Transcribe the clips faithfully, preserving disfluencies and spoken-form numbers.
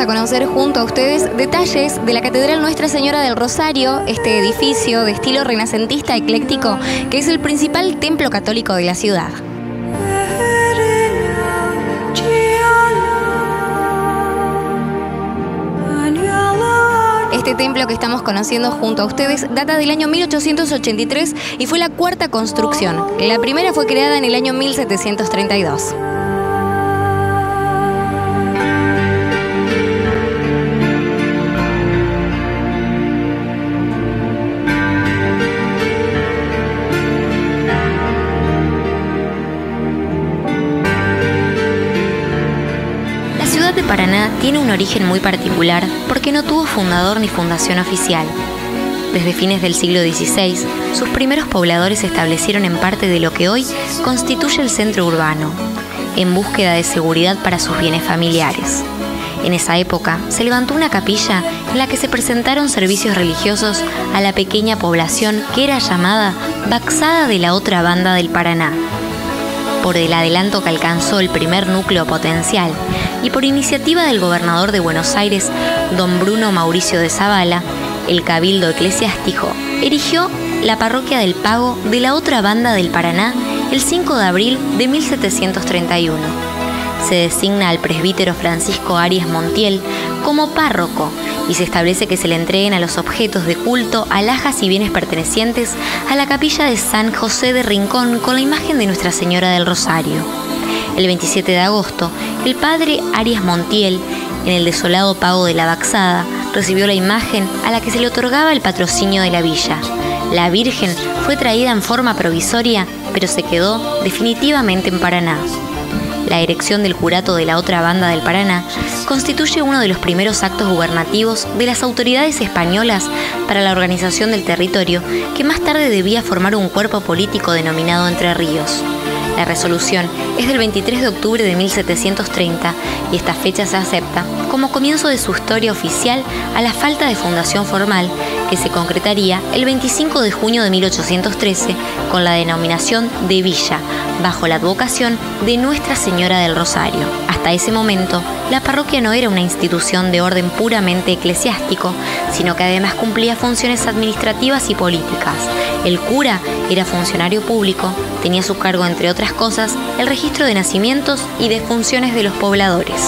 conocer junto a ustedes detalles de la Catedral Nuestra Señora del Rosario, este edificio de estilo renacentista ecléctico que es el principal templo católico de la ciudad. Este templo que estamos conociendo junto a ustedes data del año mil ochocientos ochenta y tres y fue la cuarta construcción. La primera fue creada en el año mil setecientos treinta y dos. De Paraná tiene un origen muy particular porque no tuvo fundador ni fundación oficial. Desde fines del siglo dieciséis, sus primeros pobladores se establecieron en parte de lo que hoy constituye el centro urbano, en búsqueda de seguridad para sus bienes familiares. En esa época se levantó una capilla en la que se presentaron servicios religiosos a la pequeña población que era llamada Baxada de la Otra Banda del Paraná. Por el adelanto que alcanzó el primer núcleo potencial y por iniciativa del gobernador de Buenos Aires, don Bruno Mauricio de Zavala, el Cabildo Eclesiástico erigió la parroquia del Pago de la Otra Banda del Paraná el cinco de abril de mil setecientos treinta y uno. Se designa al presbítero Francisco Arias Montiel como párroco y se establece que se le entreguen a los objetos de culto alhajas y bienes pertenecientes a la capilla de San José de Rincón con la imagen de Nuestra Señora del Rosario. El veintisiete de agosto, el padre Arias Montiel, en el desolado Pago de la Baxada, recibió la imagen a la que se le otorgaba el patrocinio de la villa. La Virgen fue traída en forma provisoria, pero se quedó definitivamente en Paraná. La erección del curato de la Otra Banda del Paraná constituye uno de los primeros actos gubernativos de las autoridades españolas para la organización del territorio, que más tarde debía formar un cuerpo político denominado Entre Ríos. La resolución es del veintitrés de octubre de mil setecientos treinta y esta fecha se acepta como comienzo de su historia oficial a la falta de fundación formal que se concretaría el veinticinco de junio de mil ochocientos trece con la denominación de villa, bajo la advocación de Nuestra Señora del Rosario. Hasta ese momento, la parroquia no era una institución de orden puramente eclesiástico, sino que además cumplía funciones administrativas y políticas. El cura era funcionario público, tenía a su cargo, entre otras cosas, el registro de nacimientos y defunciones de los pobladores.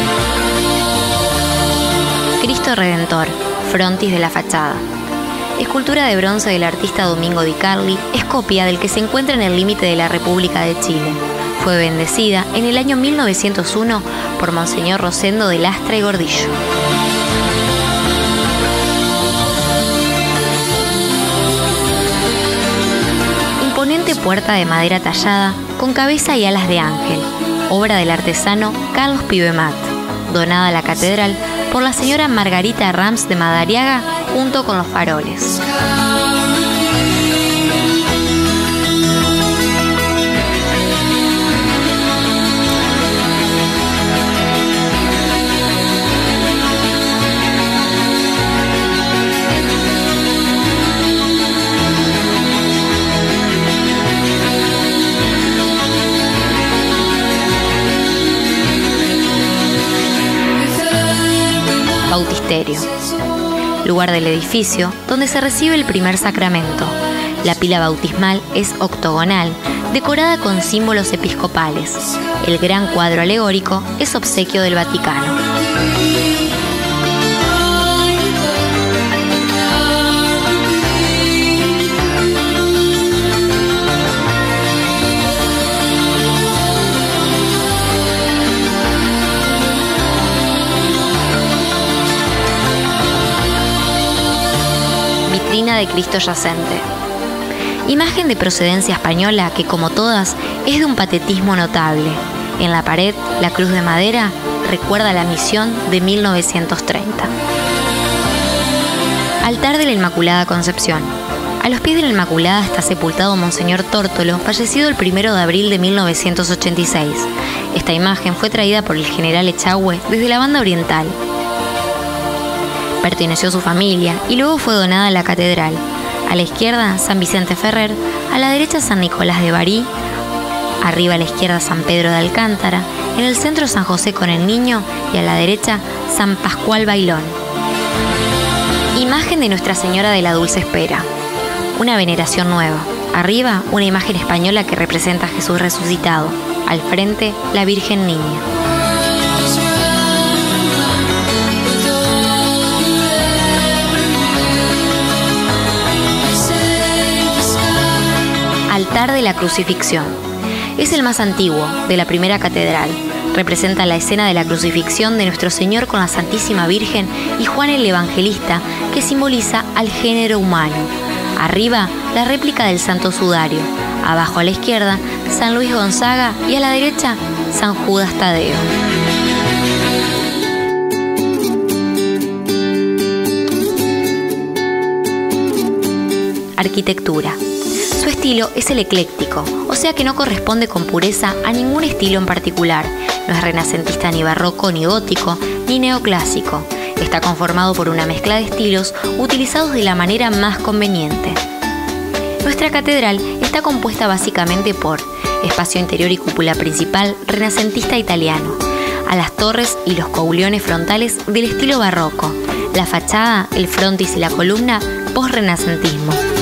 Cristo Redentor, frontis de la fachada. Escultura de bronce del artista Domingo Di Carli, es copia del que se encuentra en el límite de la República de Chile. Fue bendecida en el año mil novecientos uno por Monseñor Rosendo de Lastra y Gordillo. Imponente puerta de madera tallada con cabeza y alas de ángel, obra del artesano Carlos Pibemat, donada a la catedral por la señora Margarita Rams de Madariaga junto con los faroles. Bautisterio. Lugar del edificio donde se recibe el primer sacramento. La pila bautismal es octogonal, decorada con símbolos episcopales. El gran cuadro alegórico es obsequio del Vaticano. De Cristo yacente. Imagen de procedencia española que, como todas, es de un patetismo notable. En la pared, la cruz de madera recuerda la misión de mil novecientos treinta. Altar de la Inmaculada Concepción. A los pies de la Inmaculada está sepultado Monseñor Tórtolo, fallecido el primero de abril de mil novecientos ochenta y seis. Esta imagen fue traída por el general Echagüe desde la Banda Oriental. Perteneció a su familia y luego fue donada a la catedral. A la izquierda, San Vicente Ferrer, a la derecha San Nicolás de Bari, arriba a la izquierda San Pedro de Alcántara, en el centro San José con el Niño y a la derecha San Pascual Bailón. Imagen de Nuestra Señora de la Dulce Espera. Una veneración nueva. Arriba, una imagen española que representa a Jesús resucitado. Al frente, la Virgen Niña. Altar de la Crucifixión. Es el más antiguo, de la primera catedral. Representa la escena de la crucifixión de Nuestro Señor con la Santísima Virgen y Juan el Evangelista, que simboliza al género humano. Arriba, la réplica del Santo Sudario. Abajo a la izquierda, San Luis Gonzaga y a la derecha, San Judas Tadeo. Arquitectura. Su estilo es el ecléctico, o sea que no corresponde con pureza a ningún estilo en particular. No es renacentista ni barroco, ni gótico, ni neoclásico. Está conformado por una mezcla de estilos utilizados de la manera más conveniente. Nuestra catedral está compuesta básicamente por espacio interior y cúpula principal renacentista italiano, a las torres y los cauliones frontales del estilo barroco, la fachada, el frontis y la columna post-renacentismo.